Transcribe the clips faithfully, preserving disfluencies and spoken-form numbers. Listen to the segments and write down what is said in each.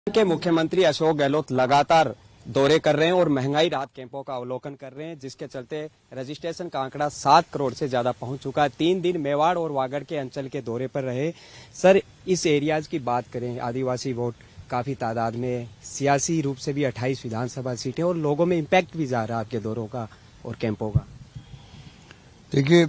के मुख्यमंत्री अशोक गहलोत लगातार दौरे कर रहे हैं और महंगाई राहत कैंपों का अवलोकन कर रहे हैं, जिसके चलते रजिस्ट्रेशन का आंकड़ा सात करोड़ से ज्यादा पहुंच चुका है। तीन दिन मेवाड़ और वागड़ के अंचल के दौरे पर रहे। सर, इस एरियाज की बात करें, आदिवासी वोट काफी तादाद में, सियासी रूप से भी अट्ठाईस विधानसभा सीटें और लोगों में इम्पैक्ट भी जा रहा है आपके दौरों का और कैंपों का। देखिए,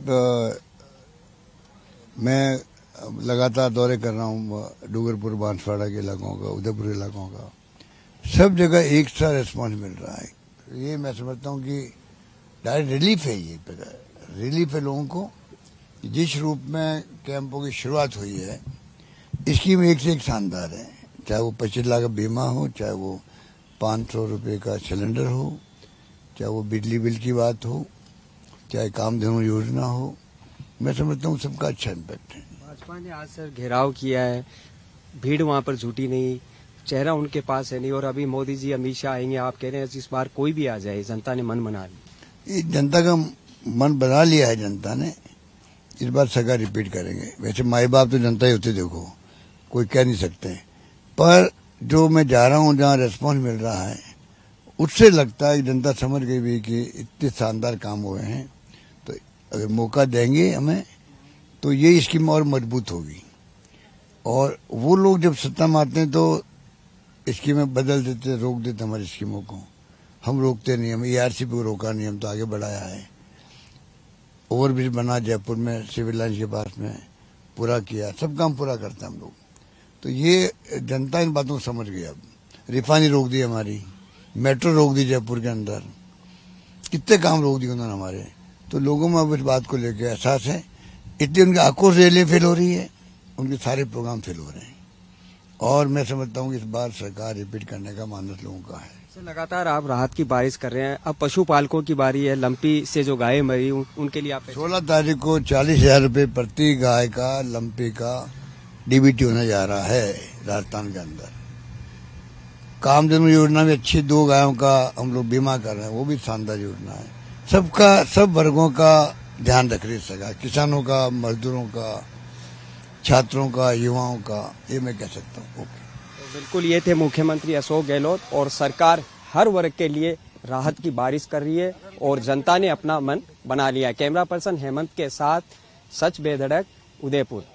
मैं लगातार दौरे कर रहा हूँ डूंगरपुर बांसवाड़ा के इलाकों का, उदयपुर इलाकों का, सब जगह एक सा रिस्पॉन्स मिल रहा है। ये मैं समझता हूँ कि डायरेक्ट रिलीफ है। ये रिलीफ है लोगों को। जिस रूप में कैंपों की शुरुआत हुई है, इसकी में एक से एक शानदार है। चाहे वो पच्चीस लाख का बीमा हो, चाहे वो पाँच सौ रुपये का सिलेंडर हो, चाहे वो बिजली बिल की बात हो, चाहे कामधेनु योजना हो, मैं समझता हूँ सबका अच्छा इम्पैक्ट है। भाजपा ने आज सर घेराव किया है, भीड़ वहां पर जुटी नहीं, चेहरा उनके पास है नहीं, और अभी मोदी जी अमित शाह आएंगे, आप कह रहे हैं इस बार कोई भी आ जाए, जनता ने मन बना लिया। ये जनता का मन बना लिया है जनता ने, इस बार सरकार रिपीट करेंगे। वैसे माई बाप तो जनता ही होते, देखो कोई कह नहीं सकते, पर जो मैं जा रहा हूँ जहाँ रेस्पॉन्स मिल रहा है, उससे लगता है कि जनता समझ गई भी कि इतने शानदार काम हुए हैं, तो अगर मौका देंगे हमें तो ये स्कीम और मजबूत होगी। और वो लोग जब सत्ता में आते हैं तो स्कीमें बदल देते, रोक देते हमारी स्कीमों को। हम रोकते नहीं, हम ईआरसी को रोका नहीं, हम तो आगे बढ़ाया है। ओवरब्रिज बना जयपुर में, सिविल लाइन के पास में पूरा किया, सब काम पूरा करते हैं हम लोग। तो ये जनता इन बातों को समझ गई। अब रिफाइनरी रोक दी हमारी, मेट्रो रोक दी जयपुर के अंदर, कितने काम रोक दिए उन्होंने हमारे। तो लोगों में अब इस बात को लेकर एहसास है, इतनी उनकी आक्रोश रैली फेल हो रही है, उनके सारे प्रोग्राम फेल हो रहे हैं। और मैं समझता हूँ कि इस बार सरकार रिपीट करने का मानस लोगों का है। सर, लगातार आप राहत की बारिश कर रहे हैं, अब पशुपालकों की बारी है। लंपी से जो गाय मरी, उनके लिए आप सोलह तारीख को चालीस हजार रूपये प्रति गाय का लंपी का डीबीटी होने जा रहा है राजस्थान के अंदर। कामधेनु योजना में अच्छी दो गायों का हम लोग बीमा कर रहे हैं, वो भी शानदार योजना है। सबका, सब वर्गों का ध्यान रख रही सरकार, किसानों का, मजदूरों का, छात्रों का, युवाओं का, ये मैं कह सकता हूँ। ओके, तो बिल्कुल ये थे मुख्यमंत्री अशोक गहलोत, और सरकार हर वर्ग के लिए राहत की बारिश कर रही है और जनता ने अपना मन बना लिया। कैमरा पर्सन हेमंत के साथ सच बेधड़क, उदयपुर।